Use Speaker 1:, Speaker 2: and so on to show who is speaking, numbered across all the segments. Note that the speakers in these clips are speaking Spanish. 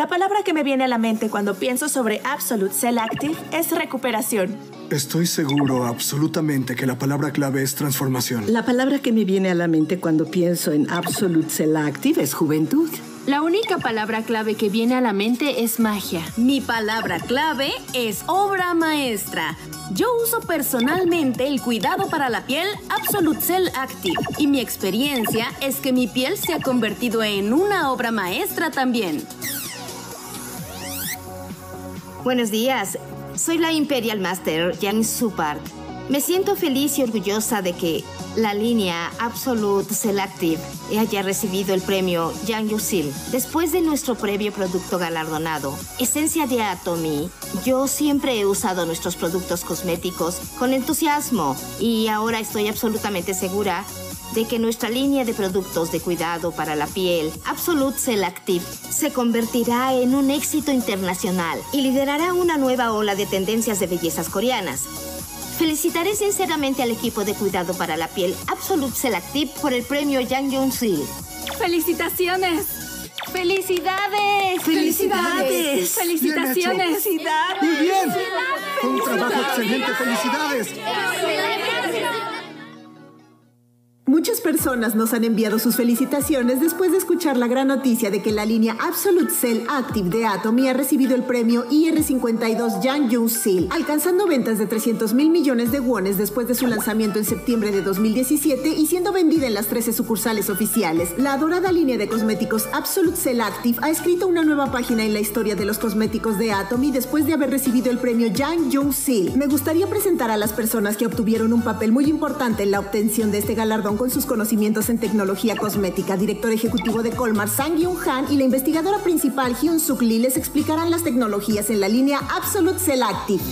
Speaker 1: La palabra que me viene a la mente cuando pienso sobre Absolute Cell Active es recuperación.
Speaker 2: Estoy seguro absolutamente que la palabra clave es transformación.
Speaker 3: La palabra que me viene a la mente cuando pienso en Absolute Cell Active es juventud.
Speaker 4: La única palabra clave que viene a la mente es magia.
Speaker 5: Mi palabra clave es obra maestra. Yo uso personalmente el cuidado para la piel Absolute Cell Active y mi experiencia es que mi piel se ha convertido en una obra maestra también.
Speaker 6: Buenos días, soy la Imperial Master Yang Supart. Me siento feliz y orgullosa de que la línea Absolute Cell Active haya recibido el premio Yang Yusil. Después de nuestro previo producto galardonado, Esencia de Atomy, yo siempre he usado nuestros productos cosméticos con entusiasmo y ahora estoy absolutamente segura de que nuestra línea de productos de cuidado para la piel, Absolute Cell Active, se convertirá en un éxito internacional y liderará una nueva ola de tendencias de bellezas coreanas. Felicitaré sinceramente al equipo de cuidado para la piel Absolute Cell Active por el premio Yang Yusil.
Speaker 4: ¡Felicidades! ¡Felicidades!
Speaker 5: ¡Felicidades!
Speaker 4: ¡Felicitaciones!
Speaker 2: ¡Muy bien! ¡Fue un trabajo excelente! ¡Felicidades!
Speaker 7: Muchas personas nos han enviado sus felicitaciones después de escuchar la gran noticia de que la línea Absolute Cell Active de Atomy ha recibido el premio IR52 Yang Yusil, alcanzando ventas de 300.000 millones de wones después de su lanzamiento en septiembre de 2017 y siendo vendida en las 13 sucursales oficiales. La adorada línea de cosméticos Absolute Cell Active ha escrito una nueva página en la historia de los cosméticos de Atomy después de haber recibido el premio Yang Yusil. Me gustaría presentar a las personas que obtuvieron un papel muy importante en la obtención de este galardón con sus conocimientos en tecnología cosmética. Director ejecutivo de Colmar, Sang Yoon Han, y la investigadora principal, Hyun Suk Lee, les explicarán las tecnologías en la línea Absolute Cell Active.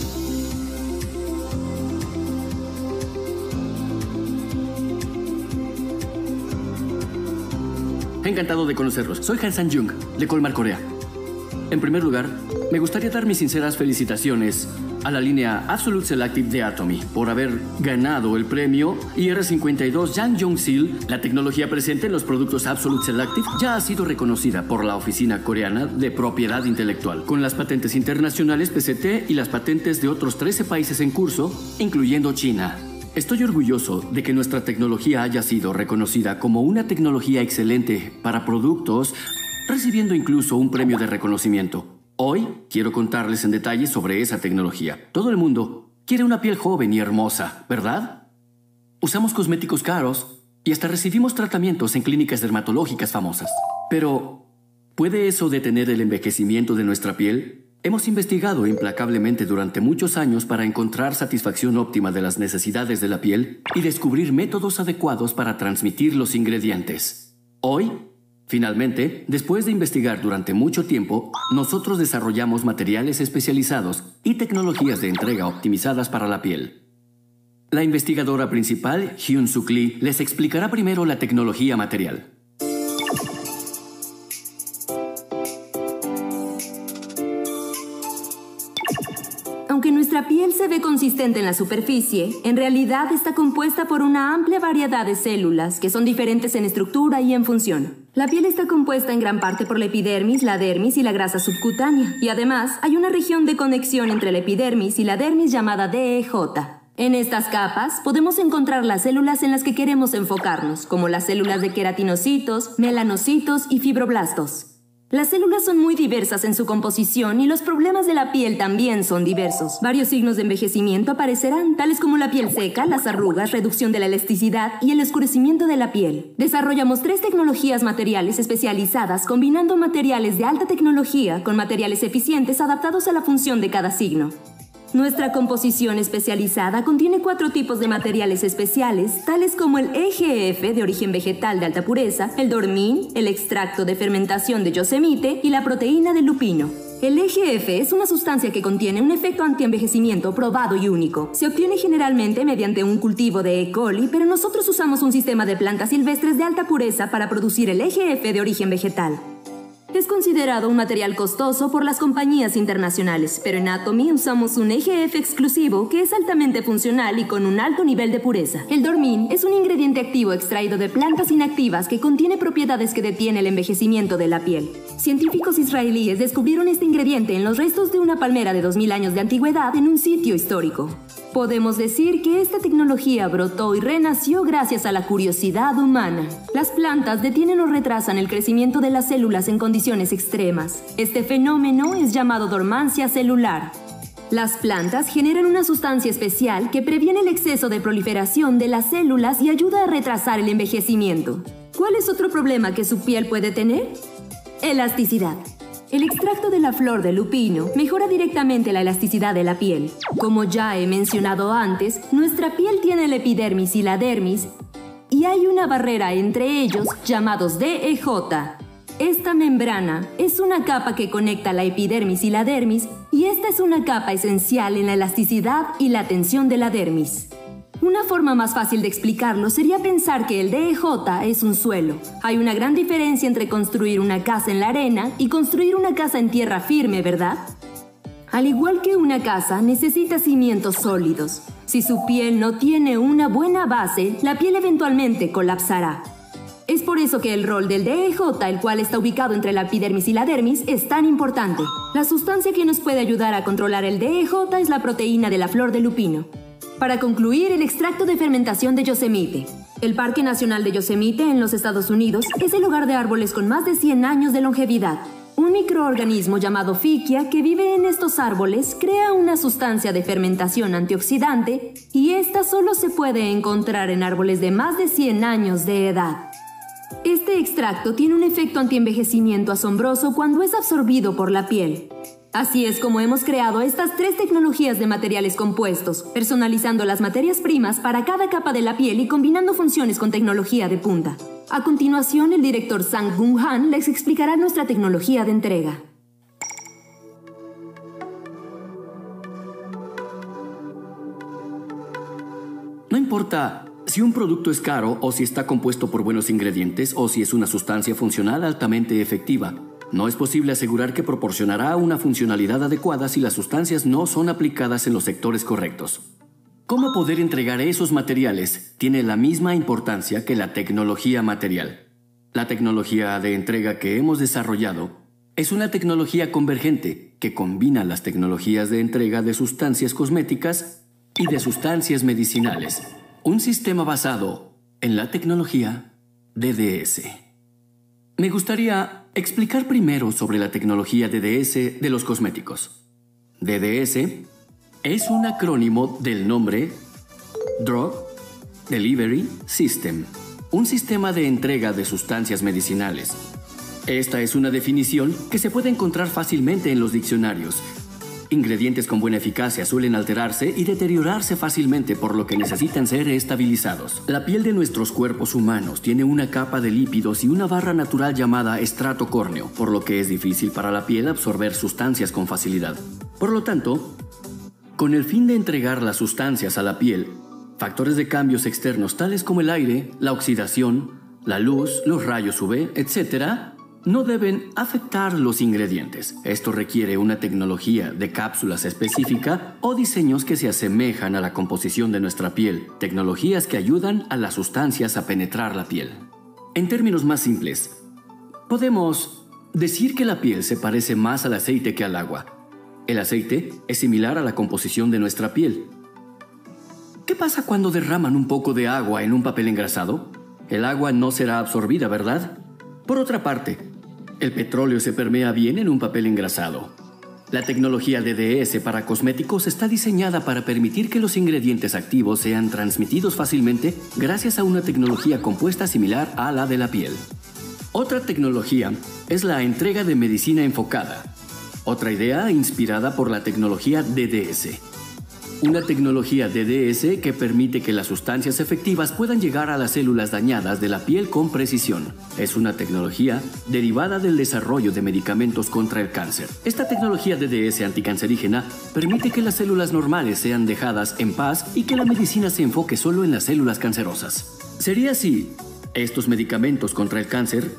Speaker 8: Encantado de conocerlos. Soy Han Sang-jung, de Colmar, Corea. En primer lugar, me gustaría dar mis sinceras felicitaciones a la línea Absolute Cell Active de Atomy por haber ganado el premio IR52 Yang Yusil. La tecnología presente en los productos Absolute Cell Active ya ha sido reconocida por la Oficina Coreana de Propiedad Intelectual, con las patentes internacionales PCT y las patentes de otros 13 países en curso, incluyendo China. Estoy orgulloso de que nuestra tecnología haya sido reconocida como una tecnología excelente para productos, recibiendo incluso un premio de reconocimiento. Hoy quiero contarles en detalle sobre esa tecnología. Todo el mundo quiere una piel joven y hermosa, ¿verdad? Usamos cosméticos caros y hasta recibimos tratamientos en clínicas dermatológicas famosas. Pero, ¿puede eso detener el envejecimiento de nuestra piel? Hemos investigado implacablemente durante muchos años para encontrar satisfacción óptima de las necesidades de la piel y descubrir métodos adecuados para transmitir los ingredientes. Hoy, finalmente, después de investigar durante mucho tiempo, nosotros desarrollamos materiales especializados y tecnologías de entrega optimizadas para la piel. La investigadora principal, Hyun Suk Lee, les explicará primero la tecnología material.
Speaker 9: Aunque nuestra piel se ve consistente en la superficie, en realidad está compuesta por una amplia variedad de células que son diferentes en estructura y en función. La piel está compuesta en gran parte por la epidermis, la dermis y la grasa subcutánea, y además hay una región de conexión entre la epidermis y la dermis llamada DEJ. En estas capas podemos encontrar las células en las que queremos enfocarnos, como las células de queratinocitos, melanocitos y fibroblastos. Las células son muy diversas en su composición y los problemas de la piel también son diversos. Varios signos de envejecimiento aparecerán, tales como la piel seca, las arrugas, reducción de la elasticidad y el oscurecimiento de la piel. Desarrollamos 3 tecnologías materiales especializadas combinando materiales de alta tecnología con materiales eficientes adaptados a la función de cada signo. Nuestra composición especializada contiene 4 tipos de materiales especiales, tales como el EGF de origen vegetal de alta pureza, el dormín, el extracto de fermentación de yosemite y la proteína de lupino. El EGF es una sustancia que contiene un efecto antienvejecimiento probado y único. Se obtiene generalmente mediante un cultivo de E. coli, pero nosotros usamos un sistema de plantas silvestres de alta pureza para producir el EGF de origen vegetal. Es considerado un material costoso por las compañías internacionales, pero en Atomy usamos un EGF exclusivo que es altamente funcional y con un alto nivel de pureza. El dormín es un ingrediente activo extraído de plantas inactivas que contiene propiedades que detienen el envejecimiento de la piel. Científicos israelíes descubrieron este ingrediente en los restos de una palmera de 2000 años de antigüedad en un sitio histórico. Podemos decir que esta tecnología brotó y renació gracias a la curiosidad humana. Las plantas detienen o retrasan el crecimiento de las células en condiciones extremas. Este fenómeno es llamado dormancia celular. Las plantas generan una sustancia especial que previene el exceso de proliferación de las células y ayuda a retrasar el envejecimiento. ¿Cuál es otro problema que su piel puede tener? Elasticidad. El extracto de la flor de lupino mejora directamente la elasticidad de la piel. Como ya he mencionado antes, nuestra piel tiene el epidermis y la dermis, y hay una barrera entre ellos llamados DEJ. Esta membrana es una capa que conecta la epidermis y la dermis, y esta es una capa esencial en la elasticidad y la tensión de la dermis. Una forma más fácil de explicarlo sería pensar que el DEJ es un suelo. Hay una gran diferencia entre construir una casa en la arena y construir una casa en tierra firme, ¿verdad? Al igual que una casa, necesita cimientos sólidos. Si su piel no tiene una buena base, la piel eventualmente colapsará. Es por eso que el rol del DEJ, el cual está ubicado entre la epidermis y la dermis, es tan importante. La sustancia que nos puede ayudar a controlar el DEJ es la proteína de la flor de lupino. Para concluir, el extracto de fermentación de Yosemite. El Parque Nacional de Yosemite en los Estados Unidos es el hogar de árboles con más de 100 años de longevidad. Un microorganismo llamado Fickia que vive en estos árboles crea una sustancia de fermentación antioxidante y esta solo se puede encontrar en árboles de más de 100 años de edad. Este extracto tiene un efecto antienvejecimiento asombroso cuando es absorbido por la piel. Así es como hemos creado estas 3 tecnologías de materiales compuestos, personalizando las materias primas para cada capa de la piel y combinando funciones con tecnología de punta. A continuación, el director Sang-Gun Han les explicará nuestra tecnología de entrega.
Speaker 8: No importa si un producto es caro o si está compuesto por buenos ingredientes o si es una sustancia funcional altamente efectiva. No es posible asegurar que proporcionará una funcionalidad adecuada si las sustancias no son aplicadas en los sectores correctos. ¿Cómo poder entregar esos materiales tiene la misma importancia que la tecnología material? La tecnología de entrega que hemos desarrollado es una tecnología convergente que combina las tecnologías de entrega de sustancias cosméticas y de sustancias medicinales. Un sistema basado en la tecnología DDS. Me gustaría explicar primero sobre la tecnología DDS de los cosméticos. DDS es un acrónimo del nombre Drug Delivery System, un sistema de entrega de sustancias medicinales. Esta es una definición que se puede encontrar fácilmente en los diccionarios. Ingredientes con buena eficacia suelen alterarse y deteriorarse fácilmente, por lo que necesitan ser estabilizados. La piel de nuestros cuerpos humanos tiene una capa de lípidos y una barra natural llamada estrato córneo, por lo que es difícil para la piel absorber sustancias con facilidad. Por lo tanto, con el fin de entregar las sustancias a la piel, factores de cambios externos tales como el aire, la oxidación, la luz, los rayos UV, etc., no deben afectar los ingredientes. Esto requiere una tecnología de cápsulas específica o diseños que se asemejan a la composición de nuestra piel, tecnologías que ayudan a las sustancias a penetrar la piel. En términos más simples, podemos decir que la piel se parece más al aceite que al agua. El aceite es similar a la composición de nuestra piel. ¿Qué pasa cuando derraman un poco de agua en un papel engrasado? El agua no será absorbida, ¿verdad? Por otra parte, el petróleo se permea bien en un papel engrasado. La tecnología DDS para cosméticos está diseñada para permitir que los ingredientes activos sean transmitidos fácilmente gracias a una tecnología compuesta similar a la de la piel. Otra tecnología es la entrega de medicina enfocada. Otra idea inspirada por la tecnología DDS. Una tecnología DDS que permite que las sustancias efectivas puedan llegar a las células dañadas de la piel con precisión. Es una tecnología derivada del desarrollo de medicamentos contra el cáncer. Esta tecnología DDS anticancerígena permite que las células normales sean dejadas en paz y que la medicina se enfoque solo en las células cancerosas. Sería así, estos medicamentos contra el cáncer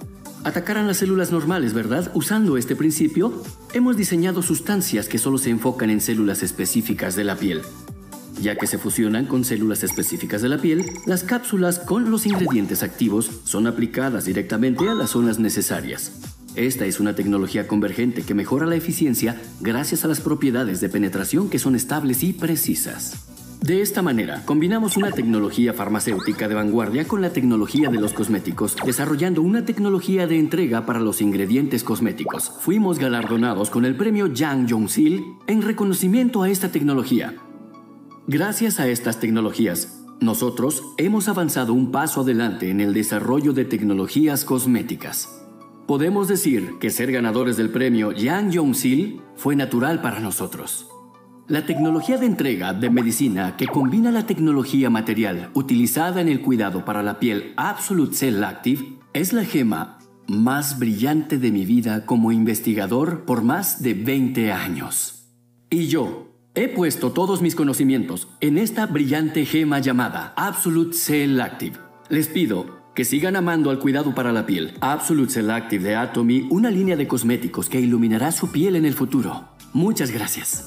Speaker 8: atacaran las células normales, ¿verdad? Usando este principio, hemos diseñado sustancias que solo se enfocan en células específicas de la piel. Ya que se fusionan con células específicas de la piel, las cápsulas con los ingredientes activos son aplicadas directamente a las zonas necesarias. Esta es una tecnología convergente que mejora la eficiencia gracias a las propiedades de penetración que son estables y precisas. De esta manera, combinamos una tecnología farmacéutica de vanguardia con la tecnología de los cosméticos, desarrollando una tecnología de entrega para los ingredientes cosméticos. Fuimos galardonados con el premio Jang Young-sil en reconocimiento a esta tecnología. Gracias a estas tecnologías, nosotros hemos avanzado un paso adelante en el desarrollo de tecnologías cosméticas. Podemos decir que ser ganadores del premio Jang Young-sil fue natural para nosotros. La tecnología de entrega de medicina que combina la tecnología material utilizada en el cuidado para la piel Absolute Cell Active es la gema más brillante de mi vida como investigador por más de 20 años. Y yo he puesto todos mis conocimientos en esta brillante gema llamada Absolute Cell Active. Les pido que sigan amando al cuidado para la piel. Absolute Cell Active de Atomy, una línea de cosméticos que iluminará su piel en el futuro. Muchas gracias.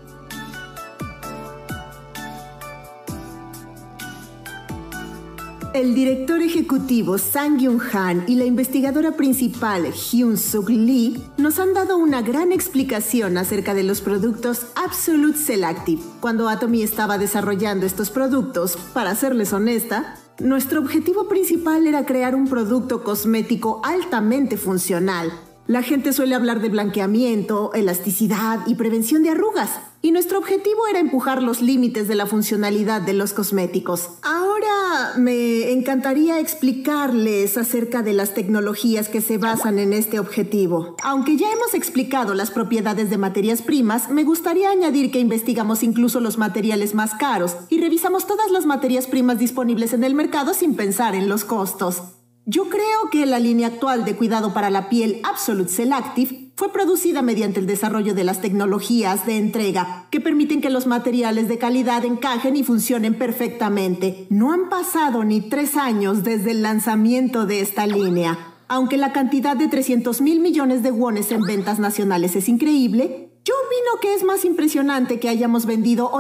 Speaker 7: El director ejecutivo Sang-Kyun Han y la investigadora principal Hyun-Suk Lee nos han dado una gran explicación acerca de los productos Absolute Cell Active. Cuando Atomy estaba desarrollando estos productos, para serles honesta, nuestro objetivo principal era crear un producto cosmético altamente funcional. La gente suele hablar de blanqueamiento, elasticidad y prevención de arrugas, y nuestro objetivo era empujar los límites de la funcionalidad de los cosméticos. Ahora me encantaría explicarles acerca de las tecnologías que se basan en este objetivo. Aunque ya hemos explicado las propiedades de materias primas, me gustaría añadir que investigamos incluso los materiales más caros y revisamos todas las materias primas disponibles en el mercado sin pensar en los costos. Yo creo que la línea actual de cuidado para la piel Absolute Cell Active fue producida mediante el desarrollo de las tecnologías de entrega que permiten que los materiales de calidad encajen y funcionen perfectamente. No han pasado ni 3 años desde el lanzamiento de esta línea. Aunque la cantidad de 300.000 millones de wones en ventas nacionales es increíble, yo opino que es más impresionante que hayamos vendido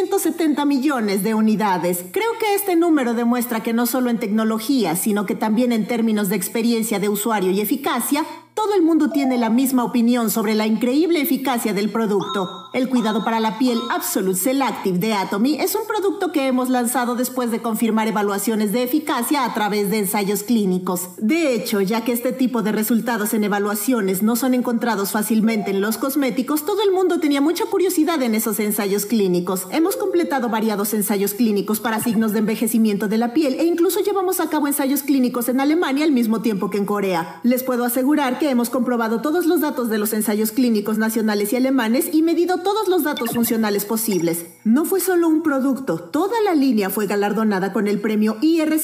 Speaker 7: 870 millones de unidades. Creo que este número demuestra que no solo en tecnología, sino que también en términos de experiencia de usuario y eficacia, todo el mundo tiene la misma opinión sobre la increíble eficacia del producto. El cuidado para la piel Absolute Cell Active de Atomy es un producto que hemos lanzado después de confirmar evaluaciones de eficacia a través de ensayos clínicos. De hecho, ya que este tipo de resultados en evaluaciones no son encontrados fácilmente en los cosméticos, todo el mundo tenía mucha curiosidad en esos ensayos clínicos. Hemos completado variados ensayos clínicos para signos de envejecimiento de la piel e incluso llevamos a cabo ensayos clínicos en Alemania al mismo tiempo que en Corea. Les puedo asegurar que hemos comprobado todos los datos de los ensayos clínicos nacionales y alemanes y medido todos los datos funcionales posibles. No fue solo un producto, toda la línea fue galardonada con el premio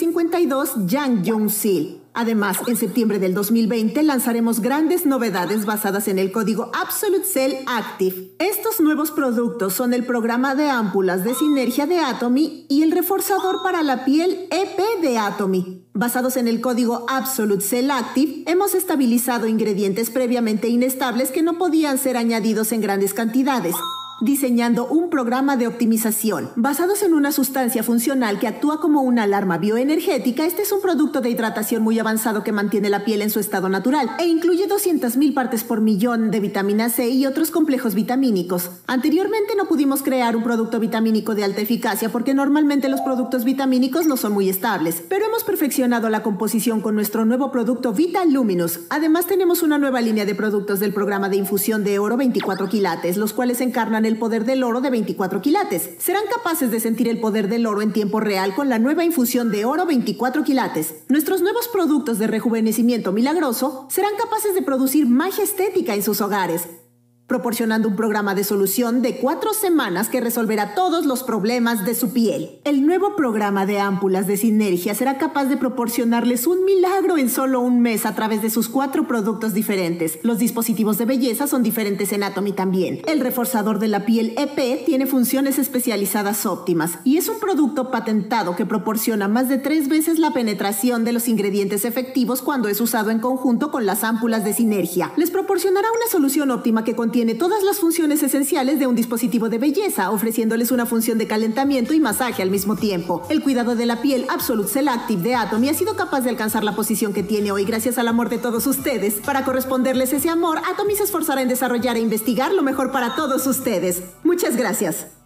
Speaker 7: IR52 Jang Young-sil. Además, en septiembre del 2020 lanzaremos grandes novedades basadas en el código Absolute Cell Active. Estos nuevos productos son el programa de ámpulas de sinergia de Atomy y el reforzador para la piel EP de Atomy. Basados en el código Absolute Cell Active, hemos estabilizado ingredientes previamente inestables que no podían ser añadidos en grandes cantidades, diseñando un programa de optimización. Basados en una sustancia funcional que actúa como una alarma bioenergética, este es un producto de hidratación muy avanzado que mantiene la piel en su estado natural e incluye 200.000 partes por millón de vitamina C y otros complejos vitamínicos. Anteriormente no pudimos crear un producto vitamínico de alta eficacia porque normalmente los productos vitamínicos no son muy estables, pero hemos perfeccionado la composición con nuestro nuevo producto Vita Luminous. Además tenemos una nueva línea de productos del programa de infusión de oro 24 quilates, los cuales encarnan el poder del oro de 24 quilates. Serán capaces de sentir el poder del oro en tiempo real con la nueva infusión de oro 24 quilates. Nuestros nuevos productos de rejuvenecimiento milagroso serán capaces de producir magia estética en sus hogares. proporcionando un programa de solución de 4 semanas que resolverá todos los problemas de su piel. El nuevo programa de ámpulas de Sinergia será capaz de proporcionarles un milagro en solo un mes a través de sus 4 productos diferentes. Los dispositivos de belleza son diferentes en Atomy también. El reforzador de la piel EP tiene funciones especializadas óptimas y es un producto patentado que proporciona más de 3 veces la penetración de los ingredientes efectivos cuando es usado en conjunto con las ámpulas de Sinergia. Les proporcionará una solución óptima que contiene todas las funciones esenciales de un dispositivo de belleza, ofreciéndoles una función de calentamiento y masaje al mismo tiempo. El cuidado de la piel Absolute Cell Active de Atomy ha sido capaz de alcanzar la posición que tiene hoy gracias al amor de todos ustedes. Para corresponderles ese amor, Atomy se esforzará en desarrollar e investigar lo mejor para todos ustedes. Muchas gracias.